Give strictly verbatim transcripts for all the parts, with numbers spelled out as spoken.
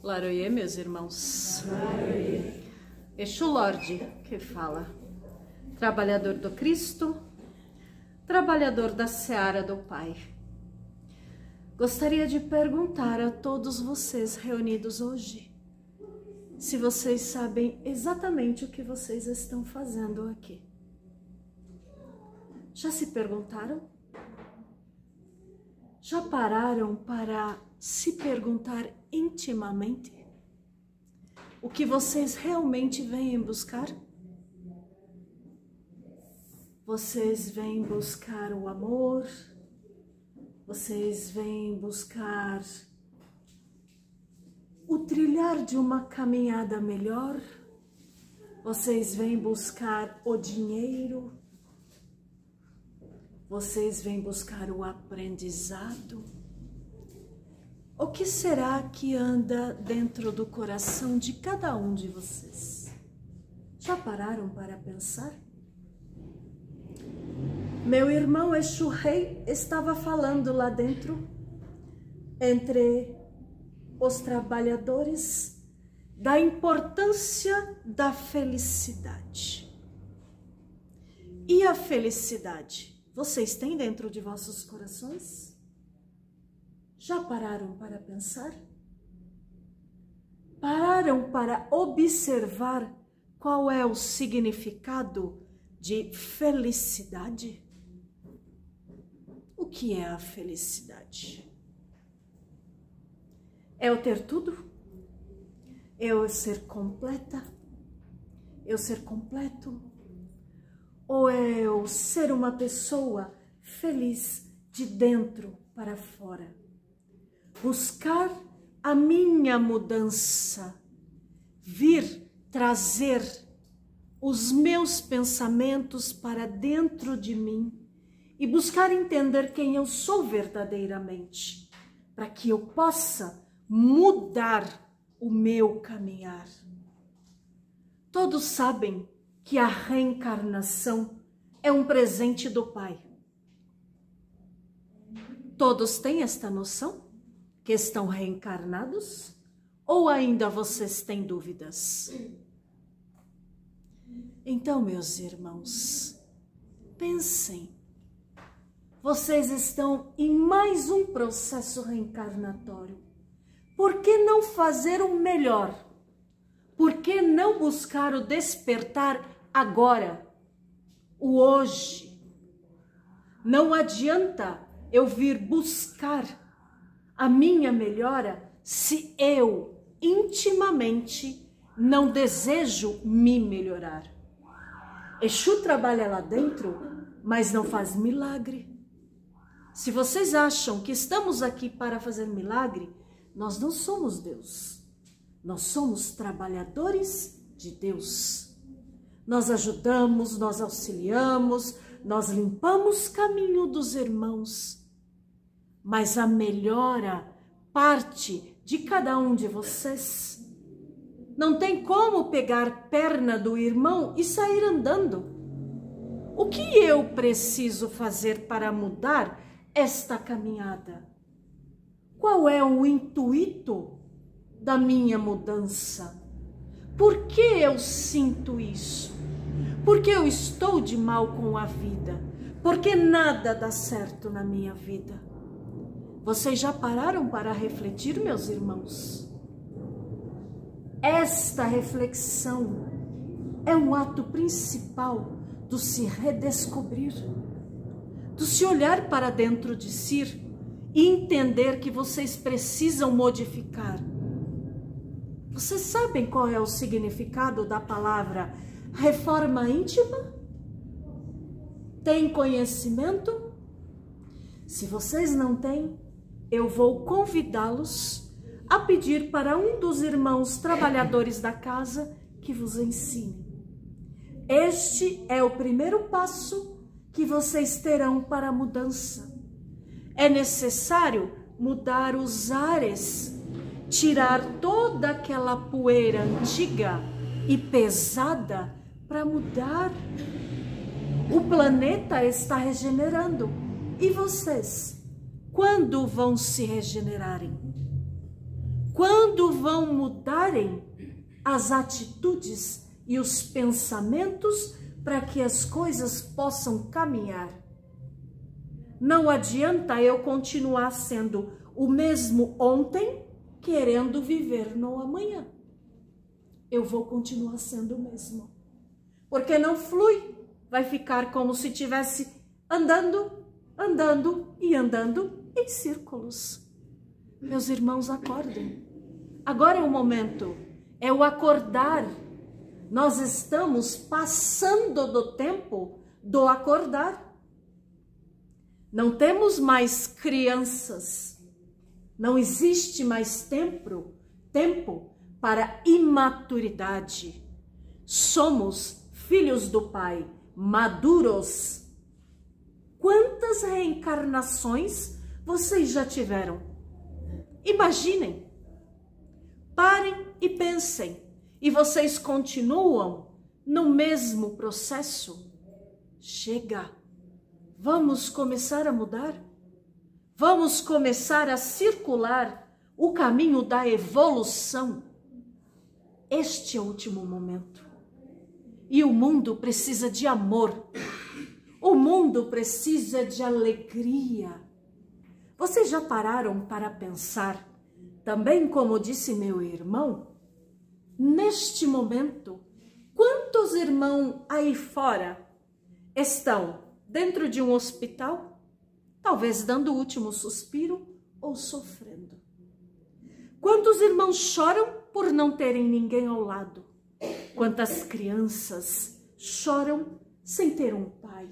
Laroie, meus irmãos. Laroie. Exu Lorde que fala. Trabalhador do Cristo, trabalhador da seara do Pai. Gostaria de perguntar a todos vocês reunidos hoje, se vocês sabem exatamente o que vocês estão fazendo aqui. Já se perguntaram? Já pararam para se perguntar intimamente o que vocês realmente vêm buscar? Vocês vêm buscar o amor? Vocês vêm buscar o trilhar de uma caminhada melhor? Vocês vêm buscar o dinheiro? Vocês vêm buscar o aprendizado? O que será que anda dentro do coração de cada um de vocês? Já pararam para pensar? Meu irmão Exu Rei estava falando lá dentro, entre os trabalhadores, da importância da felicidade. E a felicidade, vocês têm dentro de vossos corações? Já pararam para pensar? Pararam para observar qual é o significado de felicidade? O que é a felicidade? É o ter tudo? É eu ser completa? Eu ser completo? Ou é eu ser uma pessoa feliz de dentro para fora? Buscar a minha mudança, vir trazer os meus pensamentos para dentro de mim e buscar entender quem eu sou verdadeiramente, para que eu possa mudar o meu caminhar. Todos sabem que a reencarnação é um presente do Pai. Todos têm esta noção? Que estão reencarnados? Ou ainda vocês têm dúvidas? Então, meus irmãos, pensem. Vocês estão em mais um processo reencarnatório. Por que não fazer o melhor? Por que não buscar o despertar agora? O hoje? Não adianta eu vir buscar a minha melhora se eu, intimamente, não desejo me melhorar. Exu trabalha lá dentro, mas não faz milagre. Se vocês acham que estamos aqui para fazer milagre, nós não somos Deus. Nós somos trabalhadores de Deus. Nós ajudamos, nós auxiliamos, nós limpamos o caminho dos irmãos. Mas a melhora parte de cada um de vocês. Não tem como pegar perna do irmão e sair andando. O que eu preciso fazer para mudar esta caminhada? Qual é o intuito da minha mudança? Por que eu sinto isso? Por que eu estou de mal com a vida? Por que nada dá certo na minha vida? Vocês já pararam para refletir, meus irmãos? Esta reflexão é um ato principal do se redescobrir, do se olhar para dentro de si e entender que vocês precisam modificar. Vocês sabem qual é o significado da palavra reforma íntima? Tem conhecimento? Se vocês não têm, eu vou convidá-los a pedir para um dos irmãos trabalhadores da casa que vos ensine. Este é o primeiro passo que vocês terão para a mudança. É necessário mudar os ares, tirar toda aquela poeira antiga e pesada para mudar. O planeta está regenerando. E vocês? Quando vão se regenerarem? Quando vão mudarem as atitudes e os pensamentos para que as coisas possam caminhar? Não adianta eu continuar sendo o mesmo ontem, querendo viver no amanhã. Eu vou continuar sendo o mesmo. Porque não flui. Vai ficar como se estivesse andando, andando e andando em círculos. Meus irmãos, acordem. Agora é o momento. É o acordar. Nós estamos passando do tempo do acordar. Não temos mais crianças. Não existe mais tempo, tempo para imaturidade. Somos filhos do Pai, maduros. Quantas reencarnações vocês já tiveram? Imaginem. Parem e pensem. E vocês continuam no mesmo processo? Chega. Vamos começar a mudar? Vamos começar a circular o caminho da evolução? Este é o último momento. E o mundo precisa de amor. O mundo precisa de alegria. Vocês já pararam para pensar, também como disse meu irmão, neste momento, quantos irmãos aí fora estão dentro de um hospital, talvez dando o último suspiro ou sofrendo? Quantos irmãos choram por não terem ninguém ao lado? Quantas crianças choram sem ter um pai?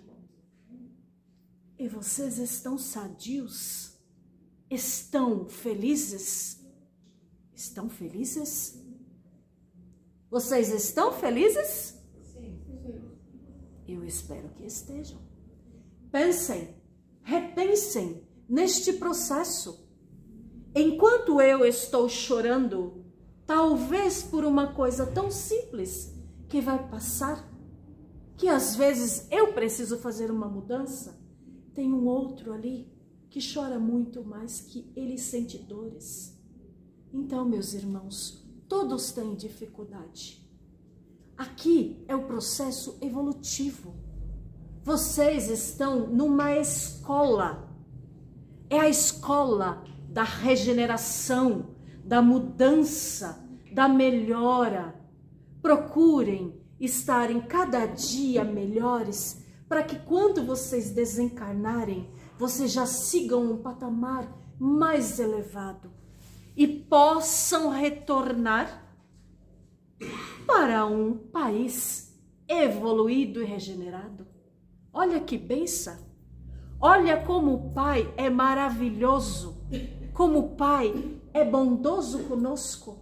E vocês estão sadios? Estão felizes? Estão felizes? Vocês estão felizes? Sim. Eu espero que estejam. Pensem, repensem neste processo. Enquanto eu estou chorando, talvez por uma coisa tão simples que vai passar, que às vezes eu preciso fazer uma mudança, tem um outro ali que chora muito mais, que ele sente dores. Então, meus irmãos, todos têm dificuldade. Aqui é o processo evolutivo. Vocês estão numa escola. É a escola da regeneração, da mudança, da melhora. Procurem estarem cada dia melhores, para que quando vocês desencarnarem, vocês já sigam um patamar mais elevado e possam retornar para um país evoluído e regenerado. Olha que bênção! Olha como o Pai é maravilhoso, como o Pai é bondoso conosco.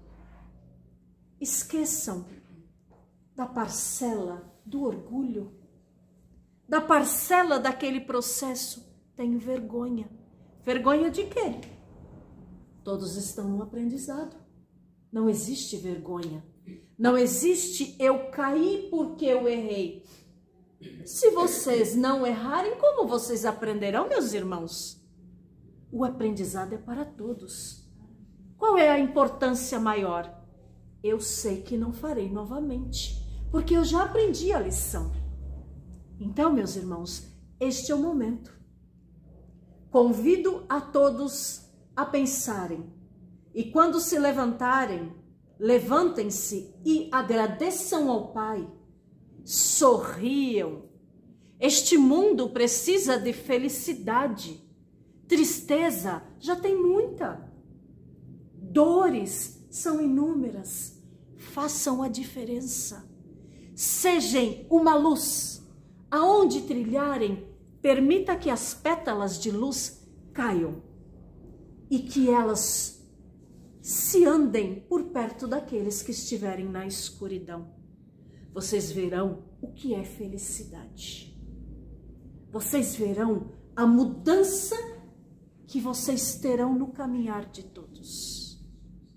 Esqueçam da parcela do orgulho, da parcela daquele processo. Tenho vergonha. Vergonha de quê? Todos estão no aprendizado. Não existe vergonha. Não existe eu caí porque eu errei. Se vocês não errarem, como vocês aprenderão, meus irmãos? O aprendizado é para todos. Qual é a importância maior? Eu sei que não farei novamente, porque eu já aprendi a lição. Então, meus irmãos, este é o momento. Convido a todos a pensarem. E quando se levantarem, levantem-se e agradeçam ao Pai. Sorriam. Este mundo precisa de felicidade. Tristeza já tem muita. Dores são inúmeras. Façam a diferença. Sejam uma luz. Aonde trilharem, permita que as pétalas de luz caiam e que elas se andem por perto daqueles que estiverem na escuridão. Vocês verão o que é felicidade. Vocês verão a mudança que vocês terão no caminhar de todos.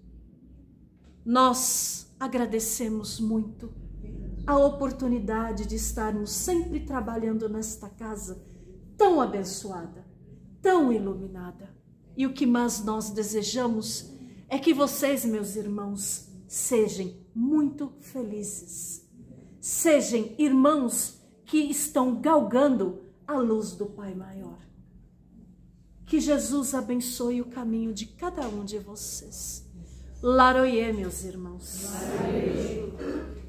Nós agradecemos muito a oportunidade de estarmos sempre trabalhando nesta casa tão abençoada, tão iluminada. E o que mais nós desejamos é que vocês, meus irmãos, sejam muito felizes. Sejam irmãos que estão galgando a luz do Pai Maior. Que Jesus abençoe o caminho de cada um de vocês. Laroie, meus irmãos. Laroie.